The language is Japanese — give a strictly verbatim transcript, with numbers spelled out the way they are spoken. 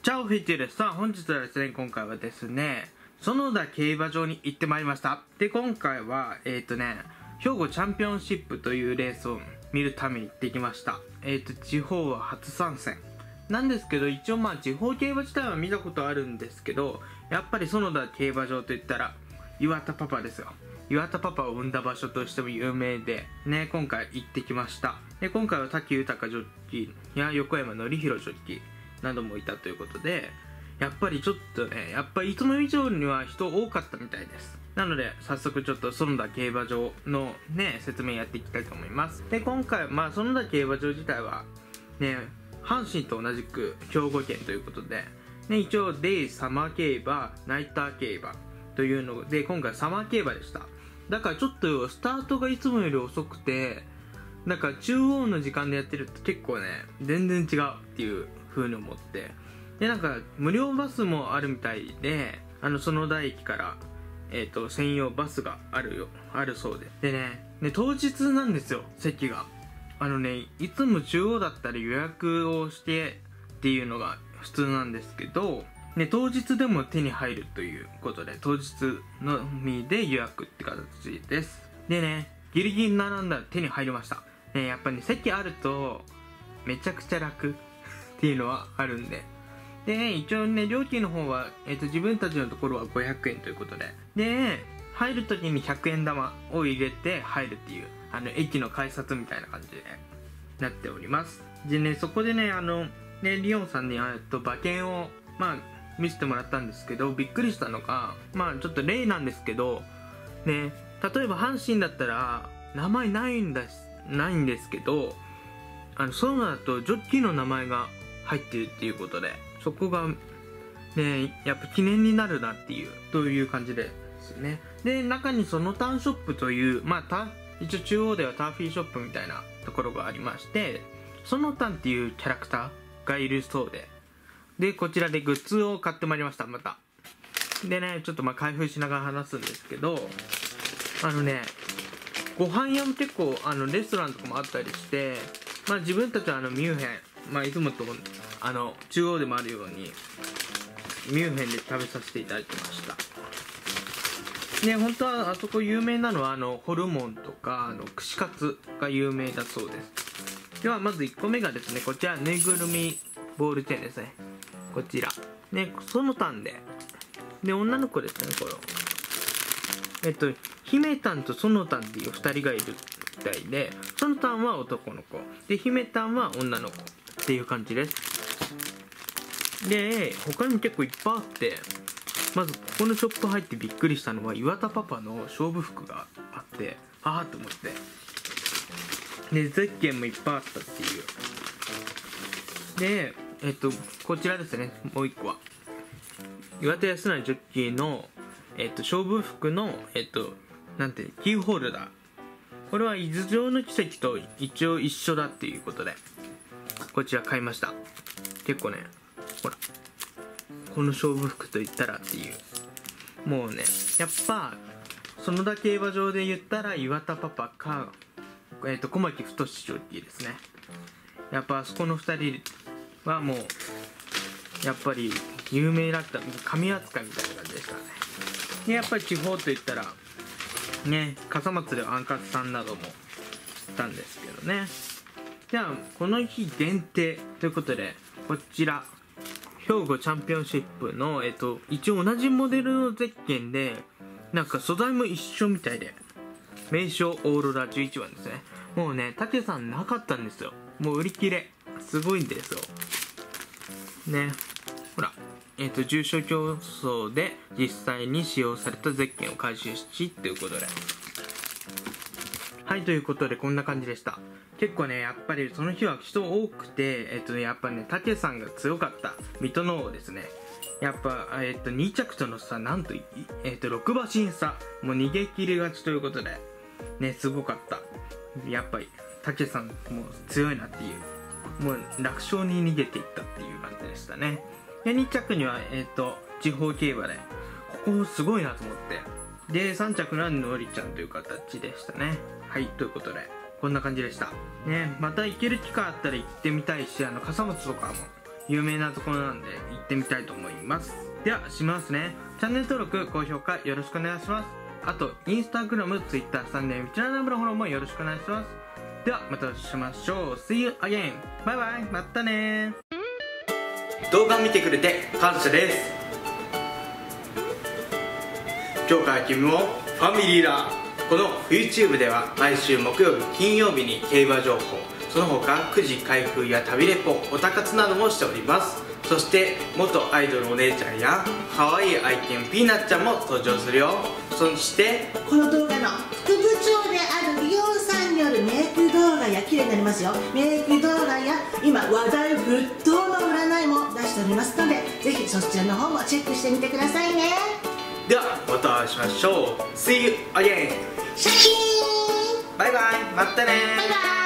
チャオフィッチです。さあ本日はですね、今回はですね、園田競馬場に行ってまいりました。で、今回は、えっ、ー、とね、兵庫チャンピオンシップというレースを見るために行ってきました。えっ、ー、と、地方は初参戦。なんですけど、一応まあ地方競馬自体は見たことあるんですけど、やっぱり園田競馬場といったら、岩田パパですよ。岩田パパを生んだ場所としても有名で、ね、今回行ってきました。で、今回は滝豊ジョッキーや横山典弘ジョッキーなどもいたということで、やっぱりちょっとね、やっぱりいつも以上には人多かったみたいです。なので、早速ちょっと園田競馬場のね、説明やっていきたいと思います。で、今回、まあ、園田競馬場自体は、ね、阪神と同じく兵庫県ということで、ね、一応、デイサマー競馬、ナイター競馬というので、今回サマー競馬でした。だからちょっとスタートがいつもより遅くて、なんか中央の時間でやってると結構ね、全然違うっていう風に思って。で、なんか無料バスもあるみたいで、あの、園田駅から、えっと、専用バスがあるよ、あるそうで。でね、ね、当日なんですよ、席が。あのね、いつも中央だったら予約をしてっていうのが普通なんですけど、ね、当日でも手に入るということで、当日のみで予約って形です。でね、ギリギリ並んだら手に入りました。ね、やっぱり、ね、席あると、めちゃくちゃ楽っていうのはあるんで。で、ね、一応ね、料金の方は、えっと、自分たちのところはごひゃくえんということで。で、ね、入るときにひゃくえん玉を入れて入るっていう、あの、駅の改札みたいな感じでなっております。でね、そこでね、あの、ね、リオンさんに、えっと、馬券を、まあ、見せてもらったんですけど、びっくりしたのが、まあちょっと例なんですけどね、例えば阪神だったら名前ないんだないんですけど、あのそうなるとジョッキーの名前が入ってるっていうことで、そこがねやっぱ記念になるなっていうという感じですね。で、中にそのターンショップというまあた一応中央ではターフィーショップみたいなところがありまして、そのタンっていうキャラクターがいるそうで、で、こちらでグッズを買ってまいりました、また。でね、ちょっとまあ開封しながら話すんですけど、あのね、ご飯屋も結構、あの、レストランとかもあったりして、まあ自分たちはあの、ミュンヘン、まあいつもと、あの、中央でもあるように、ミュンヘンで食べさせていただきました。ね、本当はあそこ有名なのは、あの、ホルモンとか、あの、串カツが有名だそうです。では、まずいっこめがですね、こちら、ぬいぐるみボールチェーンですね。こちら。ね、そのタンで。で、女の子ですね、これ。えっと、姫タンとそのタンっていう二人がいるみたいで、そのタンは男の子。で、姫タンは女の子。っていう感じです。で、他にも結構いっぱいあって、まずここのショップ入ってびっくりしたのは、岩田パパの勝負服があって、あーと思って。で、ゼッケンもいっぱいあったっていう。で、えっと、こちらですね、もう一個は。岩手康成ジョッキーの、えっと、勝負服の、えっと、なんて、キーホルダー。これは伊豆城の奇跡と一応一緒だっていうことで、こちら買いました。結構ね、ほら、この勝負服と言ったらっていう。もうね、やっぱ、園田競馬場で言ったら岩田パパか、えっと、小牧太ジョッキーですね。やっぱあそこの二人、はもうやっぱり有名だった神扱いみたいな感じでしたね。で、やっぱり地方といったらね、笠松ではアンカツさんなどもしたんですけどね。じゃあこの日限定ということで、こちら兵庫チャンピオンシップのえっと一応同じモデルのゼッケンで、なんか素材も一緒みたいで、名称オーロラじゅういちばんですね。もうね、竹さんなかったんですよ。もう売り切れすごいんですよね。ほら、えっと重賞競争で実際に使用されたゼッケンを回収しということで、はい、ということでこんな感じでした。結構ね、やっぱりその日は人多くて、えっとやっぱね、武さんが強かった水戸の王ですね。やっぱ、えっとに着との差、なんと、えっとろく馬審査、もう逃げ切り勝ちということでね、すごかった。やっぱり武さんも強いなっていう、もう楽勝に逃げていったっていう感じでしたね。で、に着には、えっと、地方競馬で、ここすごいなと思って。で、さん着がのりちゃんという形でしたね。はい、ということで、こんな感じでした。ね、また行ける機会あったら行ってみたいし、あの、笠松とかも有名なところなんで行ってみたいと思います。ではしますね。チャンネル登録高評価よろしくお願いします。あとインスタグラム、ツイッター、スタンド エム チャンネルのフォローもよろしくお願いします。ではまたお会いしましょう。 See you again。 バイバイ、またね。動画を見てくれて感謝です。今日から君もファミリーだ。この YouTube では毎週木曜日金曜日に競馬情報、その他くじ開封や旅レポ、オタ活などもしております。そして元アイドルお姉ちゃんや可愛い愛犬ピーナッちゃんも登場するよ。そしてこの動画の副部長である美容さんによるメイク動画や綺麗になりますよメイク動画や今話題沸騰の占いも出しておりますので、ぜひそちらの方もチェックしてみてくださいね。 ではまたお会いしましょう。 See you again。 シャキーン、 バイバイ、またね。 バイバイ。